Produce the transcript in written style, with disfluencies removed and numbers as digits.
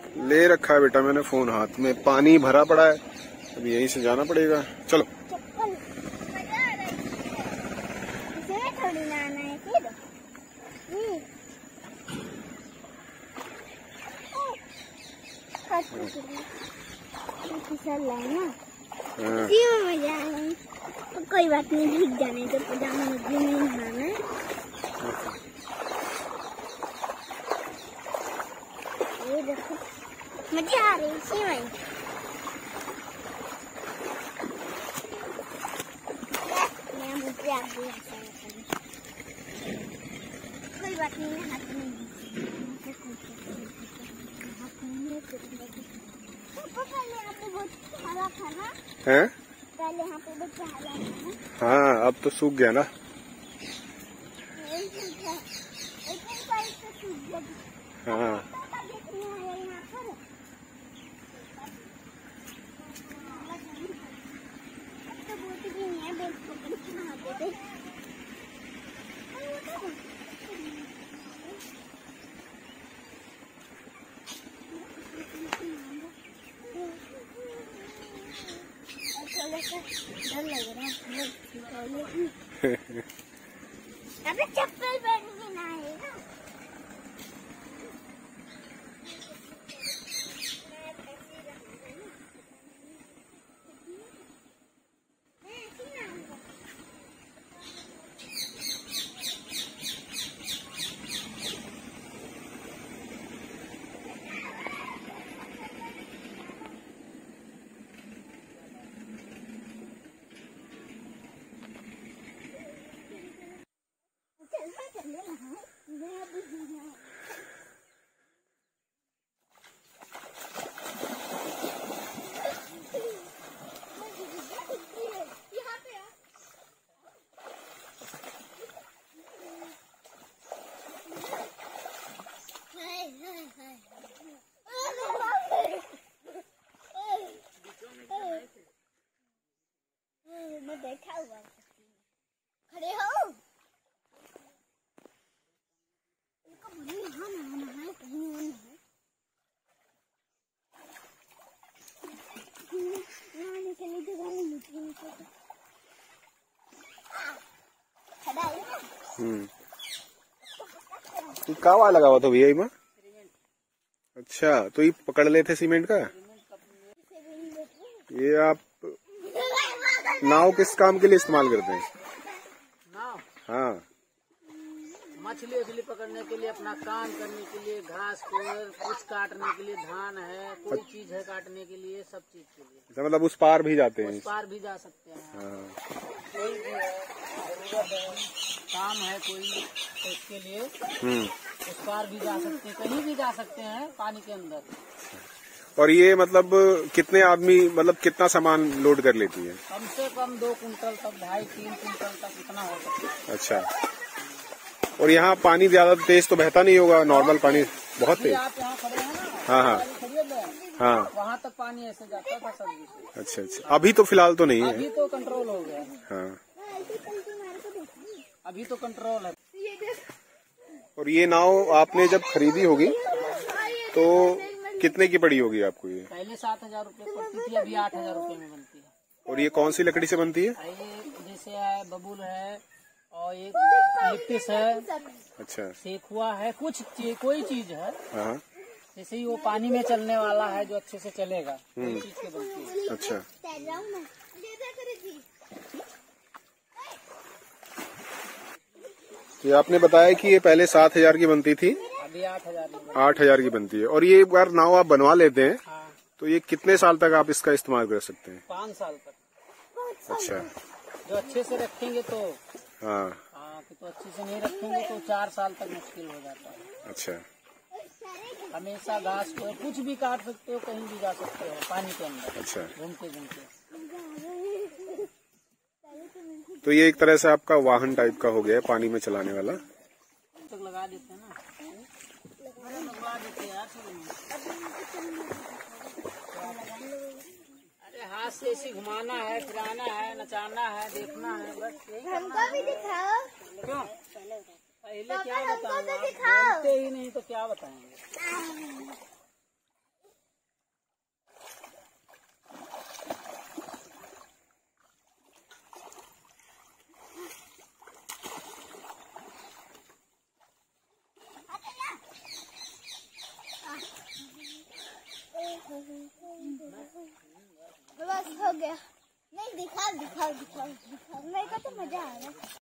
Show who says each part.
Speaker 1: ले रखा है बेटा मैंने फोन हाथ में, पानी भरा पड़ा है, अभी यहीं से जाना पड़ेगा। चलो
Speaker 2: तो कोई बात नहीं, भीग जाने तो पजामा में भी नहीं नहाना है। ये देखो मजा आ रही है भाई। मैं मुझे आप भी कोई बात नहीं, हाथ में पहले यहाँ पे बहुत हरा था ना,
Speaker 1: है?
Speaker 2: पहले यहाँ पे बहुत हरा था।
Speaker 1: हाँ अब तो सूख गया ना। हाँ
Speaker 2: डर लग रहा है। अबे चप्पल पहन के नहाएगा। मैं बैठा हुआ खड़े हो। इनको बोलिए यहाँ नहाना है, कहीं और नहीं नहाने के लिए जगह नहीं मिलती। खड़ा है
Speaker 1: तो कावा लगा हुआ था भैया में। अच्छा तो ये पकड़ लेते सीमेंट का। ये आप नाव किस काम के लिए इस्तेमाल करते हैं?
Speaker 3: नाव?
Speaker 1: हाँ
Speaker 3: मछली उछली पकड़ने के लिए, अपना काम करने के लिए, घास कुछ काटने के लिए, धान है, कोई चीज है काटने के लिए, सब चीज के लिए।
Speaker 1: मतलब उस पार भी जाते हैं?
Speaker 3: उस पार भी जा सकते हैं।
Speaker 1: हाँ।
Speaker 3: कोई भी है, जरूरत है, काम है कोई तो उसके लिए उस पार भी जा सकते हैं, कहीं भी जा सकते हैं पानी के अंदर।
Speaker 1: और ये मतलब कितने आदमी, मतलब कितना सामान लोड कर लेती है?
Speaker 3: कम से कम 2 कुंटल तक, 2.5-3 कुंटल तक इतना हो सकता है।
Speaker 1: अच्छा। और यहाँ पानी ज्यादा तेज तो बहता नहीं होगा? नॉर्मल पानी बहुत तेज?
Speaker 3: आप यहाँ खड़े हैं ना,
Speaker 1: हाँ हाँ हाँ,
Speaker 3: वहाँ तक पानी ऐसे जाता था सब्जी से।
Speaker 1: अच्छा अच्छा। अभी तो फिलहाल तो नहीं है?
Speaker 3: अभी तो कंट्रोल हो गया।
Speaker 1: हाँ
Speaker 3: अभी तो कंट्रोल है।
Speaker 1: और ये नाव आपने जब खरीदी होगी तो कितने की पड़ी होगी आपको? ये
Speaker 3: पहले 7,000 रुपये पड़ती थी, अभी 8,000 रुपये में बनती है।
Speaker 1: और ये कौन सी लकड़ी से बनती है?
Speaker 3: ये जैसे है बबूल है, और एक लिप्टिस है,
Speaker 1: अच्छा,
Speaker 3: सेखुआ है, कुछ कोई चीज है।
Speaker 1: हाँ।
Speaker 3: जैसे ही वो पानी में चलने वाला है जो अच्छे से चलेगा, कोई चीज के बनती है।
Speaker 1: अच्छा। तो आपने बताया कि ये पहले 7,000 की बनती थी,
Speaker 3: अभी
Speaker 1: 8,000 की बनती है। और ये एक बार नाव आप बनवा लेते हैं,
Speaker 3: हाँ।
Speaker 1: तो ये कितने साल तक आप इसका इस्तेमाल कर सकते हैं?
Speaker 3: 5 साल तक।
Speaker 1: अच्छा।
Speaker 3: जो अच्छे से रखेंगे तो
Speaker 1: हाँ
Speaker 3: तो अच्छे से नहीं रखेंगे तो 4 साल तक मुश्किल हो जाता है।
Speaker 1: अच्छा।
Speaker 3: हमेशा घास को कुछ भी काट सकते हो, कहीं भी जा सकते हो पानी के अंदर।
Speaker 1: अच्छा।
Speaker 3: घूमते घूमते।
Speaker 1: तो ये एक तरह से आपका वाहन टाइप का हो गया है, पानी में चलाने वाला।
Speaker 3: तक लगा देते हैं ना, लगा देते हैं यार। अरे हाथ से ऐसे घुमाना है, फिराना है, नचाना है, देखना है, बस यही।
Speaker 2: हमको भी दिखाओ।
Speaker 3: क्यों? पहले क्या बताऊंगा, बोलते ही नहीं तो क्या बताएंगे।
Speaker 2: नहीं दिखाओ दिखाओ दिखाओ दिखाओ, मेरे को तो मजा आ रहा है।